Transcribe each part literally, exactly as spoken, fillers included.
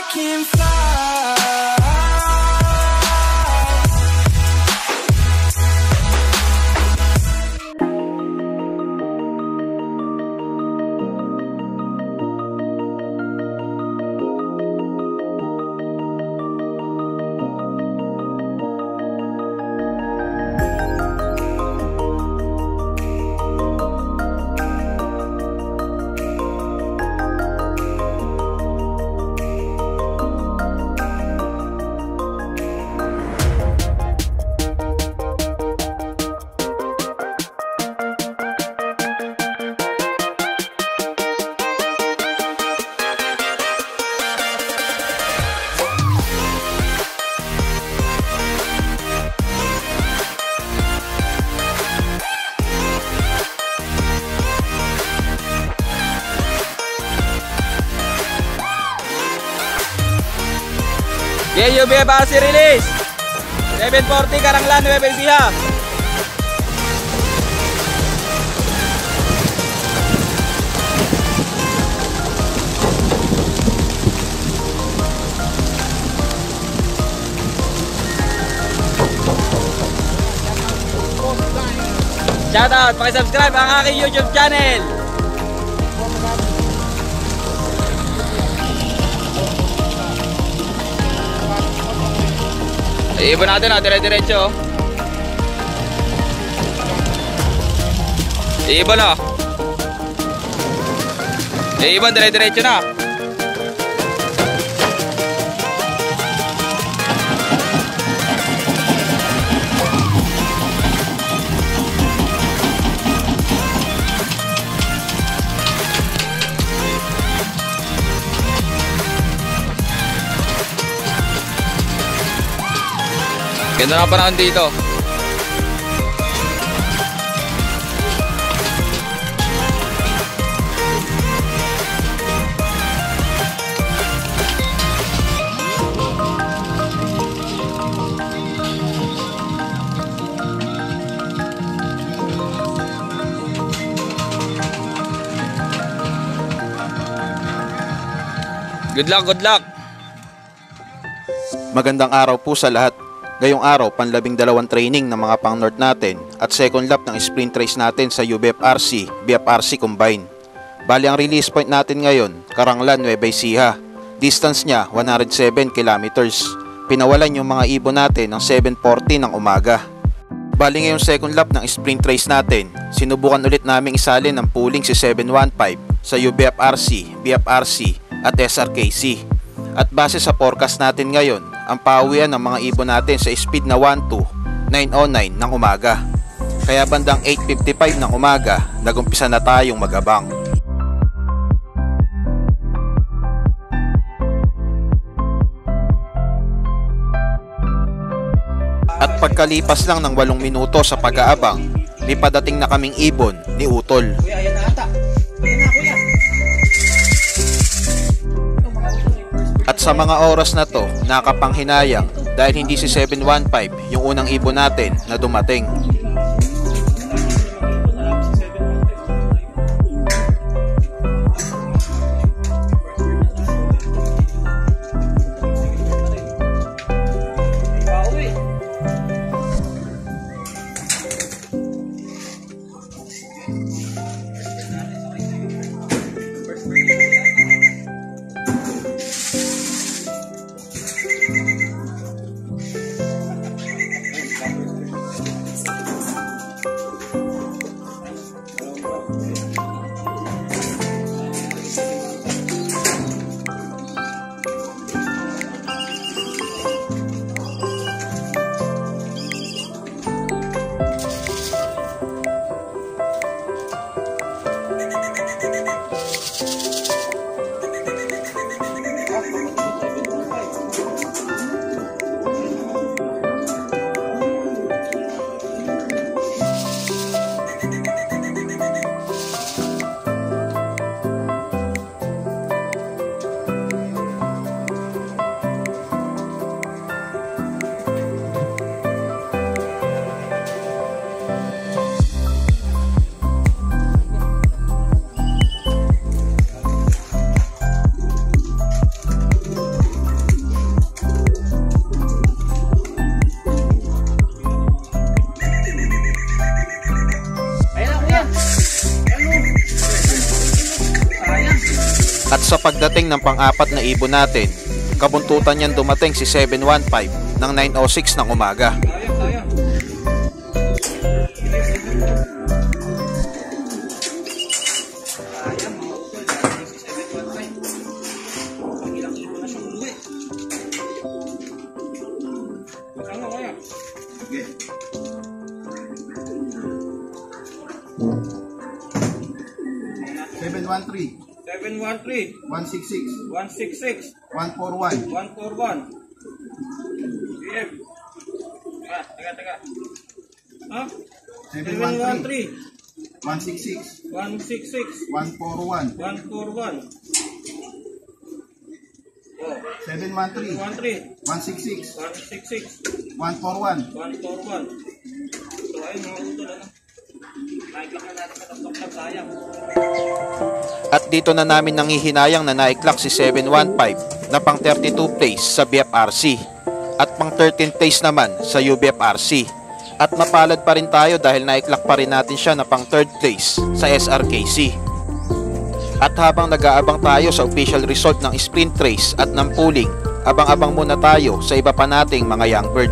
can fly. K U B F R C release seven forty Karanglan Nueva Ecija. Shoutout, pakisubscribe ang aking YouTube channel. Iibon natin na, dire-diretso. Iibon na. Iibon, dire-diretso na. Ganda na panahon dito. Good luck, good luck. Magandang araw po sa lahat. Ngayong araw, panlabing dalawang training ng mga pang north natin at second lap ng sprint race natin sa U B F R C, B F R C Combine. Bali ang release point natin ngayon, Karanglan, Nueva Ecija. Distance niya, one hundred seven kilometers. Pinawalan yung mga ibon natin ng seven forty ng umaga. Bali ngayong second lap ng sprint race natin, sinubukan ulit naming isalin ng pooling si seven fifteen sa U B F R C, B F R C at S R K C. At base sa forecast natin ngayon, ang pauwian ng mga ibon natin sa speed na one two nine oh nine ng umaga. Kaya bandang eight fifty-five ng umaga, nagumpisa na tayong mag-abang. At pagkalipas lang ng walong minuto sa pag-aabang, may padating na kaming ibon ni Utol. At sa mga oras na to, nakapanghinayang dahil hindi si seven fifteen yung unang ibon natin na dumating. sa pagdating ng pang-apat na ibon natin, kabuntutan niyan dumating si seven one five ng nine oh six ng umaga. Sayang, sayang. Sayang, mga utol. Dating si seven one five. Pag ilang kilo na siyang umuwi. Saan mo kaya? Sige. seven one three, seven one three, one six six, one six six, one four one. one four one. B M. Teka, teka, teka. Ha? seven seven one three, one six six, one six six, one four one. one four one. Oh, seven one three, one three, one six six, one six six, one four one. one four one. So ayun mga utol, ano? Naiklak na natin sa top-top, sayang. At dito na namin nangihinayang na naiklak si seven one five na pang thirty-two place sa B F R C at pang thirteen place naman sa U B F R C. At mapalad pa rin tayo dahil naiklak pa rin natin siya na pang third place sa S R K C. At habang nag-aabang tayo sa official result ng sprint race at ng pooling, abang-abang muna tayo sa iba pa nating mga young bird.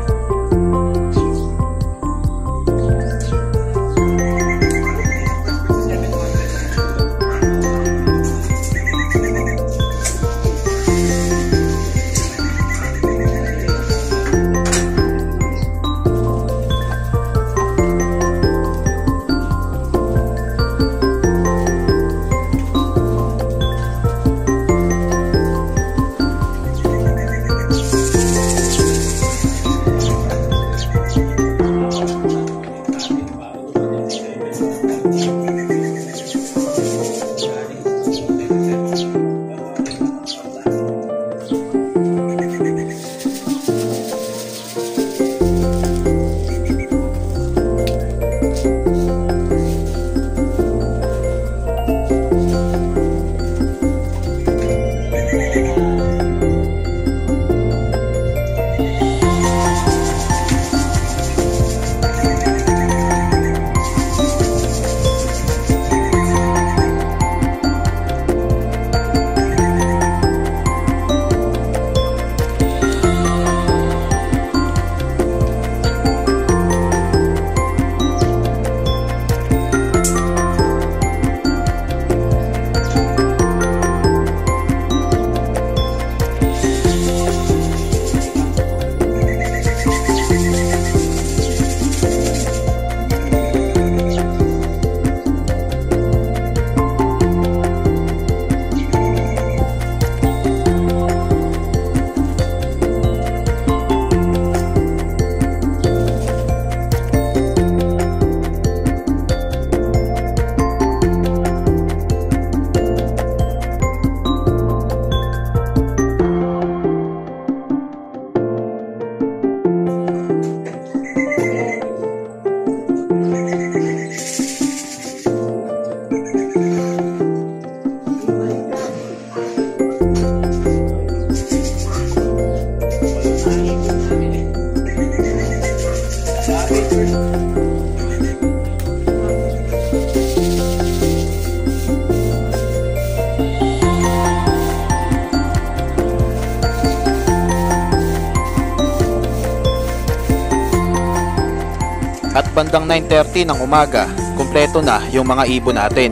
At bandang nine thirty ng umaga, kumpleto na yung mga ibon natin.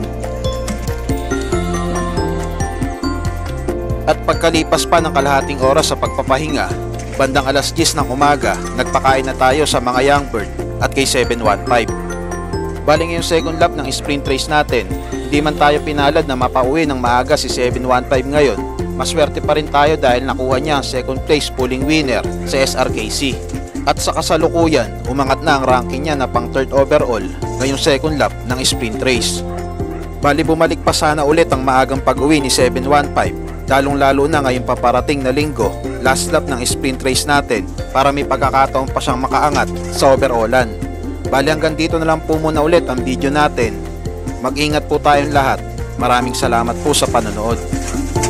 At pagkalipas pa ng kalahating oras sa pagpapahinga, bandang alas diyes ng umaga, nagpakain na tayo sa mga young bird at kay seven one five. Baling yung second lap ng sprint race natin, hindi man tayo pinalad na mapauwi ng maaga si seven one five ngayon, maswerte pa rin tayo dahil nakuha niya ang second place pulling winner sa S R K C. At sa kasalukuyan, umangat na ang ranking niya na pang third overall ngayong second lap ng sprint race. Bali bumalik pa sana ulit ang maagang pag-uwi ni seven one five, lalong lalo na ngayong paparating na linggo, last lap ng sprint race natin para may pagkakataon pa siyang makaangat sa overallan. Bali hanggang dito na lang po muna ulit ang video natin. Mag-ingat po tayong lahat. Maraming salamat po sa panonood.